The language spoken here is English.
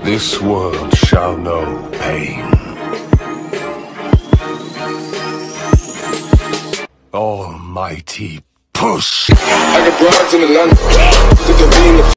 This world shall know pain. Almighty push. I got broads in Atlanta. Took the beam